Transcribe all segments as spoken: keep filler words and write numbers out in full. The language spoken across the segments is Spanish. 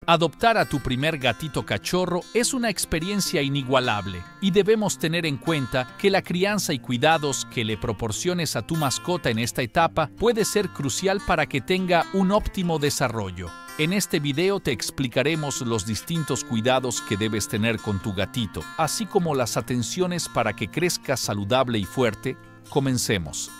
Adoptar a tu primer gatito cachorro es una experiencia inigualable y debemos tener en cuenta que la crianza y cuidados que le proporciones a tu mascota en esta etapa puede ser crucial para que tenga un óptimo desarrollo. En este video te explicaremos los distintos cuidados que debes tener con tu gatito, así como las atenciones para que crezca saludable y fuerte. Comencemos.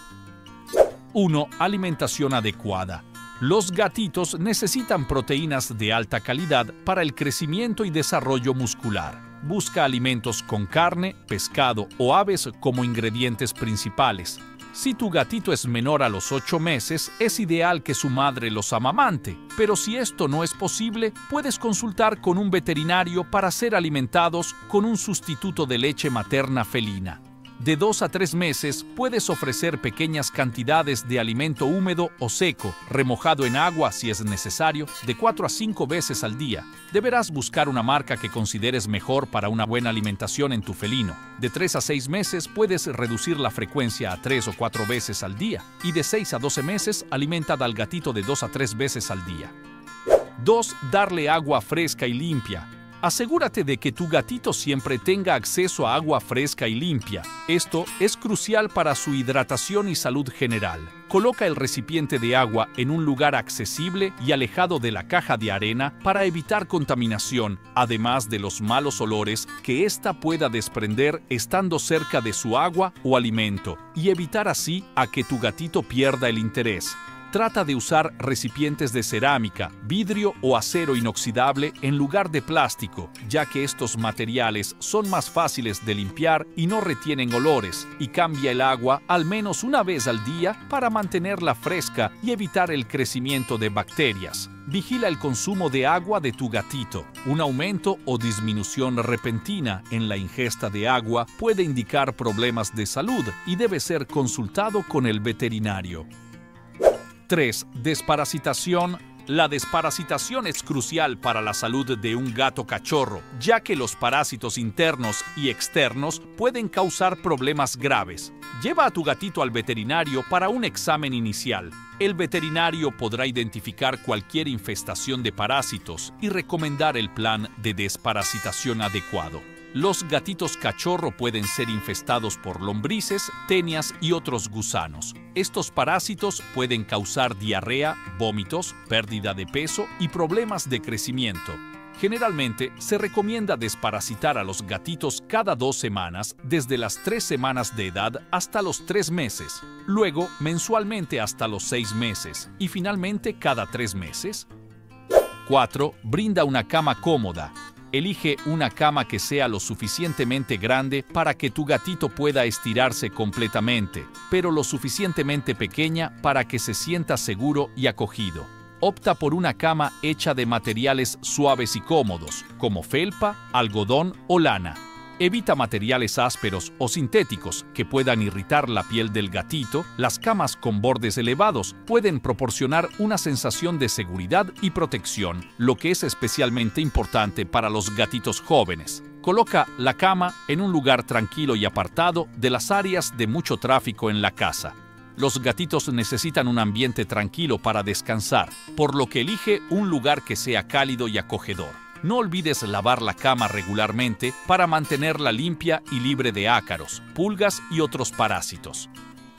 uno. Alimentación adecuada. Los gatitos necesitan proteínas de alta calidad para el crecimiento y desarrollo muscular. Busca alimentos con carne, pescado o aves como ingredientes principales. Si tu gatito es menor a los ocho meses, es ideal que su madre los amamante, pero si esto no es posible, puedes consultar con un veterinario para ser alimentados con un sustituto de leche materna felina. De dos a tres meses puedes ofrecer pequeñas cantidades de alimento húmedo o seco, remojado en agua si es necesario, de cuatro a cinco veces al día. Deberás buscar una marca que consideres mejor para una buena alimentación en tu felino. De tres a seis meses puedes reducir la frecuencia a tres o cuatro veces al día, y de seis a doce meses alimenta al gatito de dos a tres veces al día. dos. Darle agua fresca y limpia. Asegúrate de que tu gatito siempre tenga acceso a agua fresca y limpia. Esto es crucial para su hidratación y salud general. Coloca el recipiente de agua en un lugar accesible y alejado de la caja de arena para evitar contaminación, además de los malos olores que ésta pueda desprender estando cerca de su agua o alimento, y evitar así a que tu gatito pierda el interés. Trata de usar recipientes de cerámica, vidrio o acero inoxidable en lugar de plástico, ya que estos materiales son más fáciles de limpiar y no retienen olores, y cambia el agua al menos una vez al día para mantenerla fresca y evitar el crecimiento de bacterias. Vigila el consumo de agua de tu gatito. Un aumento o disminución repentina en la ingesta de agua puede indicar problemas de salud y debe ser consultado con el veterinario. tres. Desparasitación. La desparasitación es crucial para la salud de un gato cachorro, ya que los parásitos internos y externos pueden causar problemas graves. Lleva a tu gatito al veterinario para un examen inicial. El veterinario podrá identificar cualquier infestación de parásitos y recomendar el plan de desparasitación adecuado. Los gatitos cachorro pueden ser infestados por lombrices, tenias y otros gusanos. Estos parásitos pueden causar diarrea, vómitos, pérdida de peso y problemas de crecimiento. Generalmente, se recomienda desparasitar a los gatitos cada dos semanas, desde las tres semanas de edad hasta los tres meses, luego mensualmente hasta los seis meses y finalmente cada tres meses. cuatro. Brinda una cama cómoda. Elige una cama que sea lo suficientemente grande para que tu gatito pueda estirarse completamente, pero lo suficientemente pequeña para que se sienta seguro y acogido. Opta por una cama hecha de materiales suaves y cómodos, como felpa, algodón o lana. Evita materiales ásperos o sintéticos que puedan irritar la piel del gatito. Las camas con bordes elevados pueden proporcionar una sensación de seguridad y protección, lo que es especialmente importante para los gatitos jóvenes. Coloca la cama en un lugar tranquilo y apartado de las áreas de mucho tráfico en la casa. Los gatitos necesitan un ambiente tranquilo para descansar, por lo que elige un lugar que sea cálido y acogedor. No olvides lavar la cama regularmente para mantenerla limpia y libre de ácaros, pulgas y otros parásitos.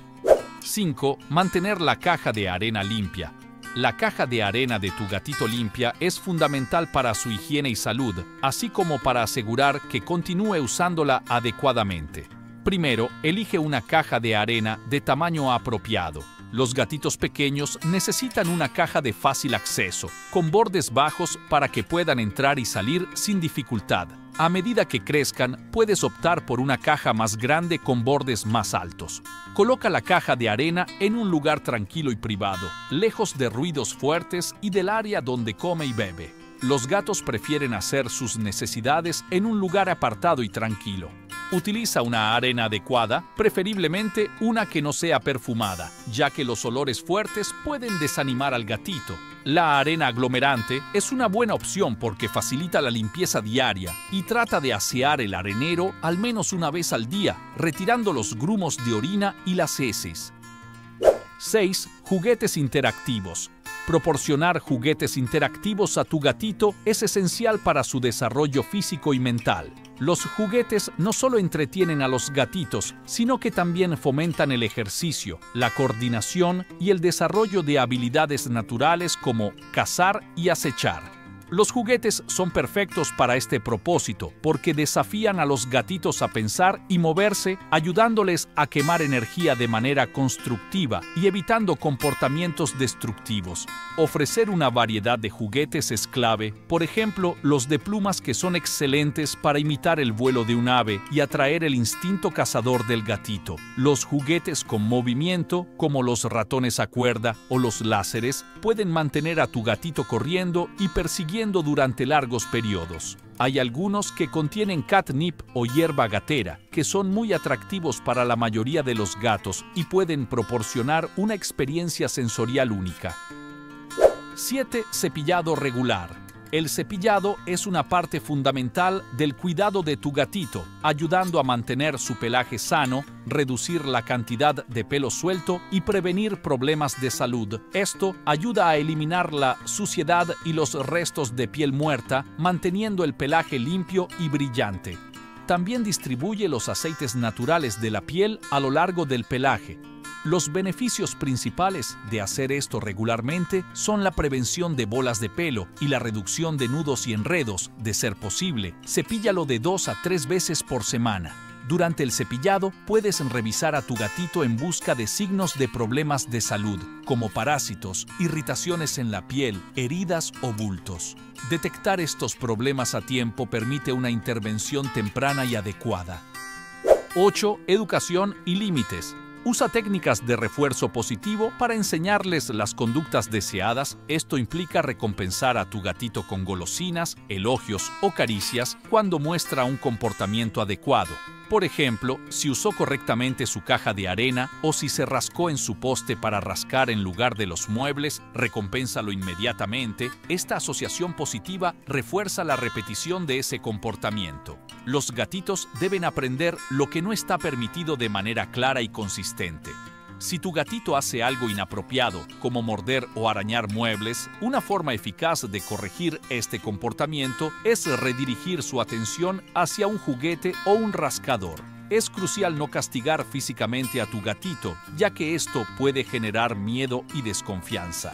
cinco. Mantener la caja de arena limpia. La caja de arena de tu gatito limpia es fundamental para su higiene y salud, así como para asegurar que continúe usándola adecuadamente. Primero, elige una caja de arena de tamaño apropiado. Los gatitos pequeños necesitan una caja de fácil acceso, con bordes bajos para que puedan entrar y salir sin dificultad. A medida que crezcan, puedes optar por una caja más grande con bordes más altos. Coloca la caja de arena en un lugar tranquilo y privado, lejos de ruidos fuertes y del área donde come y bebe. Los gatos prefieren hacer sus necesidades en un lugar apartado y tranquilo. Utiliza una arena adecuada, preferiblemente una que no sea perfumada, ya que los olores fuertes pueden desanimar al gatito. La arena aglomerante es una buena opción porque facilita la limpieza diaria y trata de asear el arenero al menos una vez al día, retirando los grumos de orina y las heces. seis. Juguetes interactivos. Proporcionar juguetes interactivos a tu gatito es esencial para su desarrollo físico y mental. Los juguetes no solo entretienen a los gatitos, sino que también fomentan el ejercicio, la coordinación y el desarrollo de habilidades naturales como cazar y acechar. Los juguetes son perfectos para este propósito porque desafían a los gatitos a pensar y moverse, ayudándoles a quemar energía de manera constructiva y evitando comportamientos destructivos. Ofrecer una variedad de juguetes es clave, por ejemplo, los de plumas, que son excelentes para imitar el vuelo de un ave y atraer el instinto cazador del gatito. Los juguetes con movimiento, como los ratones a cuerda o los láseres, pueden mantener a tu gatito corriendo y persiguiendo durante largos periodos. Hay algunos que contienen catnip o hierba gatera, que son muy atractivos para la mayoría de los gatos y pueden proporcionar una experiencia sensorial única. siete. Cepillado regular. El cepillado es una parte fundamental del cuidado de tu gatito, ayudando a mantener su pelaje sano, reducir la cantidad de pelo suelto y prevenir problemas de salud. Esto ayuda a eliminar la suciedad y los restos de piel muerta, manteniendo el pelaje limpio y brillante. También distribuye los aceites naturales de la piel a lo largo del pelaje. Los beneficios principales de hacer esto regularmente son la prevención de bolas de pelo y la reducción de nudos y enredos. De ser posible, cepíllalo de dos a tres veces por semana. Durante el cepillado, puedes revisar a tu gatito en busca de signos de problemas de salud, como parásitos, irritaciones en la piel, heridas o bultos. Detectar estos problemas a tiempo permite una intervención temprana y adecuada. ocho. Educación y límites. Usa técnicas de refuerzo positivo para enseñarles las conductas deseadas. Esto implica recompensar a tu gatito con golosinas, elogios o caricias cuando muestra un comportamiento adecuado. Por ejemplo, si usó correctamente su caja de arena o si se rascó en su poste para rascar en lugar de los muebles, recompénsalo inmediatamente. Esta asociación positiva refuerza la repetición de ese comportamiento. Los gatitos deben aprender lo que no está permitido de manera clara y consistente. Si tu gatito hace algo inapropiado, como morder o arañar muebles, una forma eficaz de corregir este comportamiento es redirigir su atención hacia un juguete o un rascador. Es crucial no castigar físicamente a tu gatito, ya que esto puede generar miedo y desconfianza.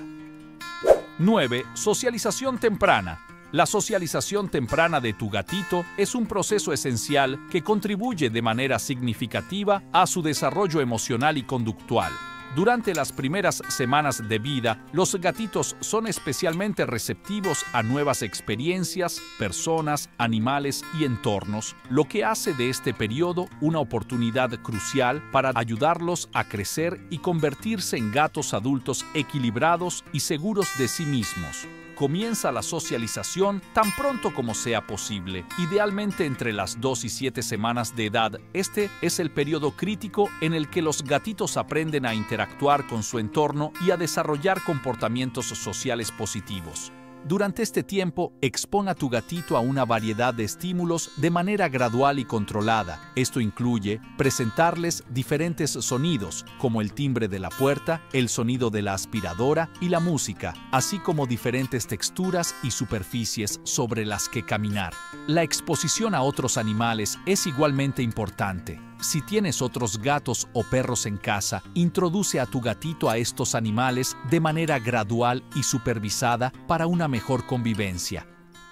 nueve. Socialización temprana. La socialización temprana de tu gatito es un proceso esencial que contribuye de manera significativa a su desarrollo emocional y conductual. Durante las primeras semanas de vida, los gatitos son especialmente receptivos a nuevas experiencias, personas, animales y entornos, lo que hace de este periodo una oportunidad crucial para ayudarlos a crecer y convertirse en gatos adultos equilibrados y seguros de sí mismos. Comienza la socialización tan pronto como sea posible, idealmente entre las dos y siete semanas de edad. Este es el periodo crítico en el que los gatitos aprenden a interactuar con su entorno y a desarrollar comportamientos sociales positivos. Durante este tiempo, expon a tu gatito a una variedad de estímulos de manera gradual y controlada. Esto incluye presentarles diferentes sonidos, como el timbre de la puerta, el sonido de la aspiradora y la música, así como diferentes texturas y superficies sobre las que caminar. La exposición a otros animales es igualmente importante. Si tienes otros gatos o perros en casa, introduce a tu gatito a estos animales de manera gradual y supervisada para una mejor convivencia.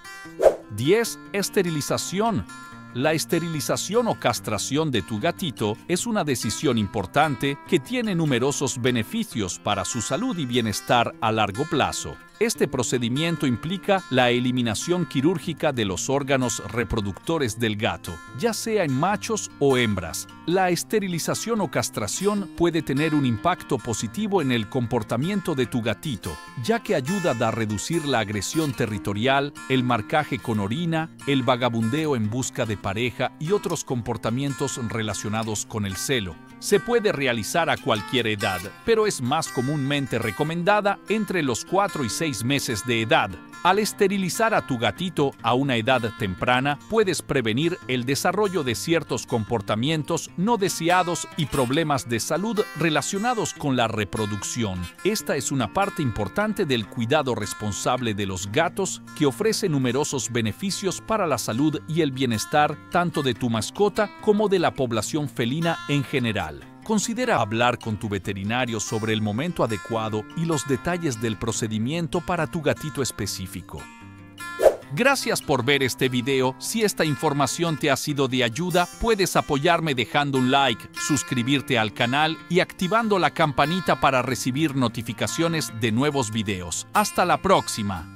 diez. Esterilización. La esterilización o castración de tu gatito es una decisión importante que tiene numerosos beneficios para su salud y bienestar a largo plazo. Este procedimiento implica la eliminación quirúrgica de los órganos reproductores del gato, ya sea en machos o hembras. La esterilización o castración puede tener un impacto positivo en el comportamiento de tu gatito, ya que ayuda a reducir la agresión territorial, el marcaje con orina, el vagabundeo en busca de pareja y otros comportamientos relacionados con el celo. Se puede realizar a cualquier edad, pero es más comúnmente recomendada entre los cuatro y seis seis meses de edad. Al esterilizar a tu gatito a una edad temprana, puedes prevenir el desarrollo de ciertos comportamientos no deseados y problemas de salud relacionados con la reproducción. Esta es una parte importante del cuidado responsable de los gatos que ofrece numerosos beneficios para la salud y el bienestar tanto de tu mascota como de la población felina en general. Considera hablar con tu veterinario sobre el momento adecuado y los detalles del procedimiento para tu gatito específico. Gracias por ver este video. Si esta información te ha sido de ayuda, puedes apoyarme dejando un like, suscribirte al canal y activando la campanita para recibir notificaciones de nuevos videos. Hasta la próxima.